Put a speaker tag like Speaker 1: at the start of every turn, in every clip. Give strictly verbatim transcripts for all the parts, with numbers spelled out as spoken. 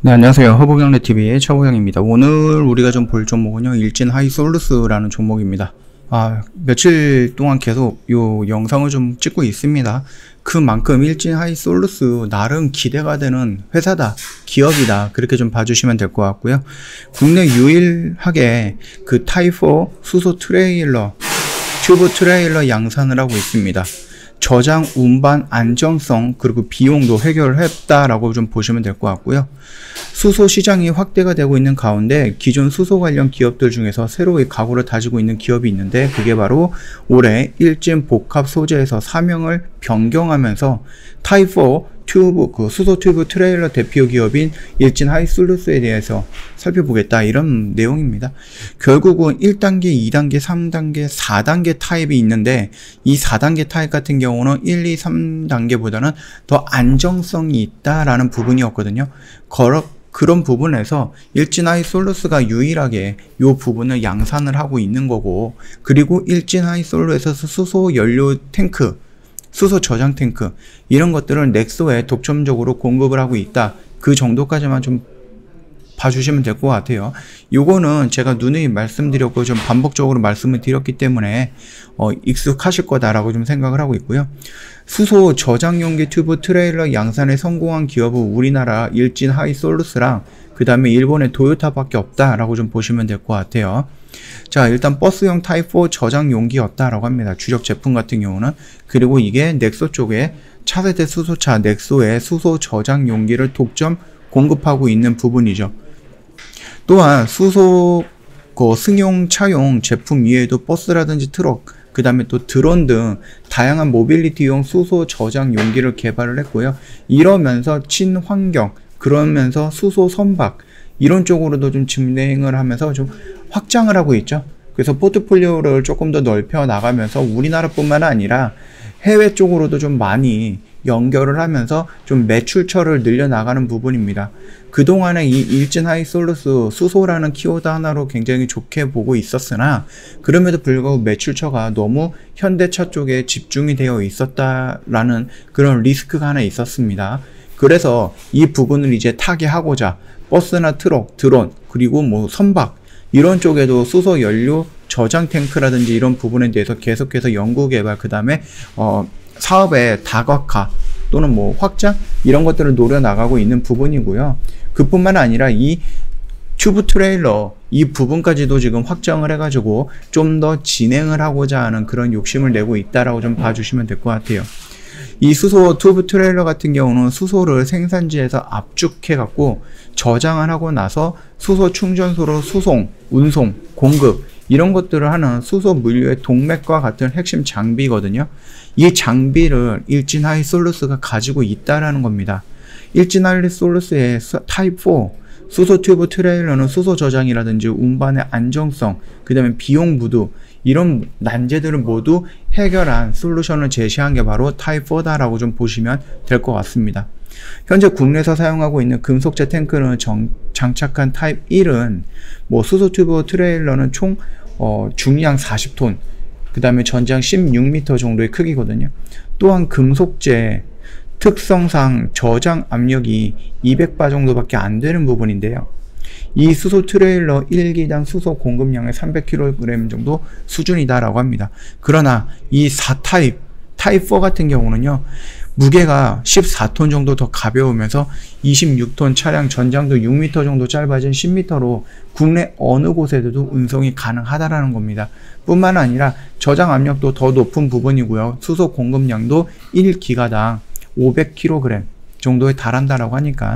Speaker 1: 네, 안녕하세요. 허브경래티비의 차보경입니다. 오늘 우리가 좀 볼 종목은요, 일진 하이솔루스라는 종목입니다. 아, 며칠 동안 계속 요 영상을 좀 찍고 있습니다. 그만큼 일진 하이솔루스 나름 기대가 되는 회사다, 기업이다, 그렇게 좀 봐주시면 될 것 같고요. 국내 유일하게 그 타이포 수소 트레일러, 튜브 트레일러 양산을 하고 있습니다. 저장, 운반, 안정성, 그리고 비용도 해결했다라고 좀 보시면 될 것 같고요. 수소 시장이 확대가 되고 있는 가운데 기존 수소 관련 기업들 중에서 새로이 각오를 다지고 있는 기업이 있는데, 그게 바로 올해 일진 복합 소재에서 사명을 변경하면서 타입포 튜브, 그 수소 튜브 트레일러 대표 기업인 일진 하이솔루스에 대해서 살펴보겠다, 이런 내용입니다. 결국은 일 단계, 이 단계, 삼 단계, 사 단계 타입이 있는데, 이 사 단계 타입 같은 경우는 일, 이, 삼 단계보다는 더 안정성이 있다라는 부분이었거든요. 거러, 그런 부분에서 일진 하이솔루스가 유일하게 이 부분을 양산을 하고 있는 거고, 그리고 일진 하이솔루스에서 수소 연료 탱크, 수소 저장 탱크, 이런 것들을 넥소에 독점적으로 공급을 하고 있다. 그 정도까지만 좀 봐주시면 될 것 같아요. 요거는 제가 누누이 말씀드렸고 좀 반복적으로 말씀을 드렸기 때문에 어, 익숙하실 거다라고 좀 생각을 하고 있고요. 수소 저장 용기 튜브 트레일러 양산에 성공한 기업은 우리나라 일진 하이솔루스랑 그 다음에 일본의 도요타밖에 없다라고 좀 보시면 될 것 같아요. 자, 일단 버스용 타입포 저장 용기였다라고 합니다. 주력 제품 같은 경우는. 그리고 이게 넥소 쪽에 차세대 수소차 넥소의 수소 저장 용기를 독점 공급하고 있는 부분이죠. 또한 수소 그 승용 차용 제품 이외에도 버스라든지 트럭, 그 다음에 또 드론 등 다양한 모빌리티용 수소 저장 용기를 개발을 했고요. 이러면서 친환경, 그러면서 수소 선박, 이런 쪽으로도 좀 진행을 하면서 좀 확장을 하고 있죠. 그래서 포트폴리오를 조금 더 넓혀 나가면서 우리나라뿐만 아니라 해외 쪽으로도 좀 많이 연결을 하면서 좀 매출처를 늘려나가는 부분입니다. 그동안에 이 일진 하이솔루스 수소라는 키워드 하나로 굉장히 좋게 보고 있었으나, 그럼에도 불구하고 매출처가 너무 현대차 쪽에 집중이 되어 있었다라는 그런 리스크가 하나 있었습니다. 그래서 이 부분을 이제 타개하고자 버스나 트럭, 드론, 그리고 뭐 선박, 이런 쪽에도 수소 연료 저장 탱크라든지 이런 부분에 대해서 계속해서 연구 개발, 그 다음에 어, 사업의 다각화 또는 뭐 확장, 이런 것들을 노려 나가고 있는 부분이고요. 그뿐만 아니라 이 튜브 트레일러 이 부분까지도 지금 확장을 해가지고 좀 더 진행을 하고자 하는 그런 욕심을 내고 있다라고 좀 봐주시면 될 것 같아요. 이 수소 튜브 트레일러 같은 경우는 수소를 생산지에서 압축해 갖고 저장을 하고 나서 수소 충전소로 수송, 운송, 공급, 이런 것들을 하는 수소 물류의 동맥과 같은 핵심 장비거든요. 이 장비를 일진 하이솔루스가 가지고 있다라는 겁니다. 일진 하이솔루스의 타입포 수소 튜브 트레일러는 수소 저장이라든지 운반의 안정성, 그 다음에 비용 부두, 이런 난제들을 모두 해결한 솔루션을 제시한 게 바로 타입포다라고 좀 보시면 될 것 같습니다. 현재 국내에서 사용하고 있는 금속재 탱크는 정, 장착한 타입 일은 뭐 수소 튜브 트레일러는 총 어, 중량 사십 톤, 그 다음에 전장 십육 미터 정도의 크기거든요. 또한 금속재 특성상 저장 압력이 이백 바 정도밖에 안 되는 부분인데요. 이 수소 트레일러 일 기당 수소 공급량의 삼백 킬로그램 정도 수준이다라고 합니다. 그러나 이 사 타입, 타입 사 같은 경우는요, 무게가 십사 톤 정도 더 가벼우면서 이십육 톤 차량 전장도 육 미터 정도 짧아진 십 미터로 국내 어느 곳에도 운송이 가능하다라는 겁니다. 뿐만 아니라 저장 압력도 더 높은 부분이고요. 수소 공급량도 일 기가당 오백 킬로그램 정도에 달한다라고 하니까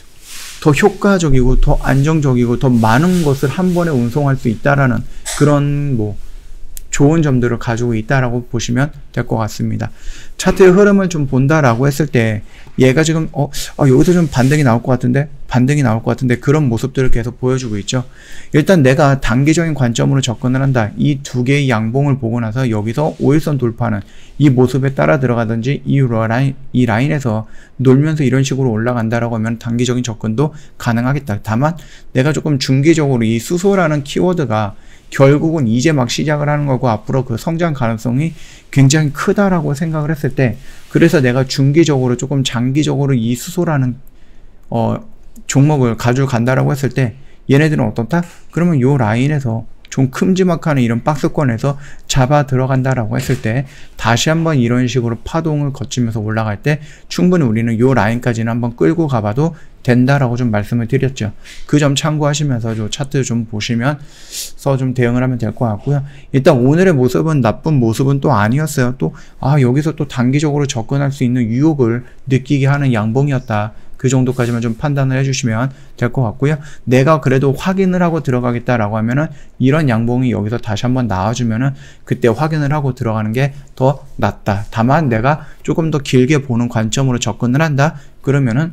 Speaker 1: 더 효과적이고 더 안정적이고 더 많은 것을 한 번에 운송할 수 있다라는 그런 뭐 좋은 점들을 가지고 있다라고 보시면 될 것 같습니다. 차트의 흐름을 좀 본다라고 했을 때 얘가 지금 어, 어 여기서 좀 반등이 나올 것 같은데 반등이 나올 것 같은데 그런 모습들을 계속 보여주고 있죠. 일단 내가 단기적인 관점으로 접근을 한다. 이 두 개의 양봉을 보고 나서 여기서 오일선 돌파는 이 모습에 따라 들어가든지 이 라인, 이 라인에서 놀면서 이런 식으로 올라간다라고 하면 단기적인 접근도 가능하겠다. 다만 내가 조금 중기적으로 이 수소라는 키워드가 결국은 이제 막 시작을 하는 거고 앞으로 그 성장 가능성이 굉장히 크다라고 생각을 했을 때, 그래서 내가 중기적으로 조금 장기적으로 이 수소라는 어 종목을 가져간다라고 했을 때 얘네들은 어떻다? 그러면 요 라인에서 좀 큼지막한 이런 박스권에서 잡아 들어간다라고 했을 때 다시 한번 이런 식으로 파동을 거치면서 올라갈 때 충분히 우리는 요 라인까지는 한번 끌고 가봐도 된다라고 좀 말씀을 드렸죠. 그 점 참고하시면서 요 차트 좀 보시면서 좀 대응을 하면 될 것 같고요. 일단 오늘의 모습은 나쁜 모습은 또 아니었어요. 또 아 여기서 또 단기적으로 접근할 수 있는 유혹을 느끼게 하는 양봉이었다. 그 정도까지만 좀 판단을 해주시면 될 것 같고요. 내가 그래도 확인을 하고 들어가겠다라고 하면은 이런 양봉이 여기서 다시 한번 나와주면은 그때 확인을 하고 들어가는 게 더 낫다. 다만 내가 조금 더 길게 보는 관점으로 접근을 한다. 그러면은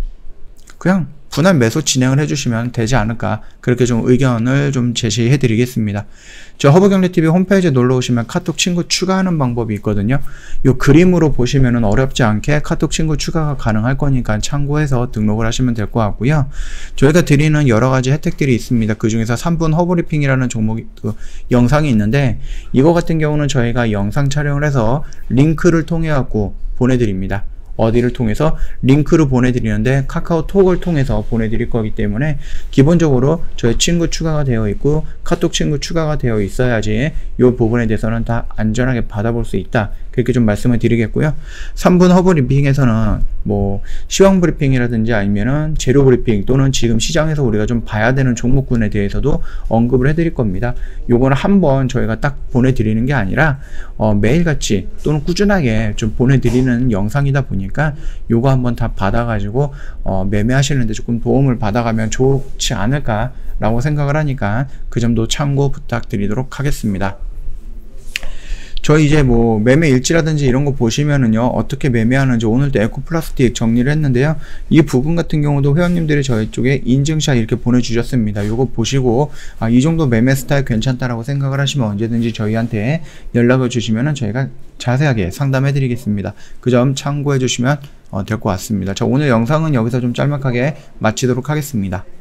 Speaker 1: 그냥 분할 매수 진행을 해주시면 되지 않을까, 그렇게 좀 의견을 좀 제시해 드리겠습니다. 저 허브경제티비 홈페이지에 놀러 오시면 카톡 친구 추가하는 방법이 있거든요. 요 그림으로 보시면은 어렵지 않게 카톡 친구 추가가 가능할 거니까 참고해서 등록을 하시면 될 것 같고요. 저희가 드리는 여러 가지 혜택들이 있습니다. 그 중에서 삼 분 허브리핑이라는 종목이 그 영상이 있는데, 이거 같은 경우는 저희가 영상 촬영을 해서 링크를 통해 갖고 보내드립니다. 어디를 통해서? 링크로 보내드리는데 카카오톡을 통해서 보내드릴 거기 때문에 기본적으로 저희 친구 추가가 되어 있고 카톡 친구 추가가 되어 있어야지 이 부분에 대해서는 다 안전하게 받아볼 수 있다, 그렇게 좀 말씀을 드리겠고요. 삼 분 허브 브리핑에서는 뭐 시황 브리핑이라든지 아니면은 재료 브리핑 또는 지금 시장에서 우리가 좀 봐야 되는 종목군에 대해서도 언급을 해드릴 겁니다. 요거는 한번 저희가 딱 보내드리는 게 아니라 어, 매일같이 또는 꾸준하게 좀 보내드리는 영상이다 보니까 요거 한번 다 받아가지고 어, 매매하시는데 조금 도움을 받아가면 좋지 않을까 라고 생각을 하니까 그 점도 참고 부탁드리도록 하겠습니다. 저희 이제 뭐 매매 일지라든지 이런 거 보시면은요, 어떻게 매매하는지 오늘도 에코플라스틱 정리를 했는데요. 이 부분 같은 경우도 회원님들이 저희 쪽에 인증샷 이렇게 보내주셨습니다. 요거 보시고 아, 이 정도 매매 스타일 괜찮다라고 생각을 하시면 언제든지 저희한테 연락을 주시면은 저희가 자세하게 상담해 드리겠습니다. 그 점 참고해 주시면 어, 될 것 같습니다. 자, 오늘 영상은 여기서 좀 짤막하게 마치도록 하겠습니다.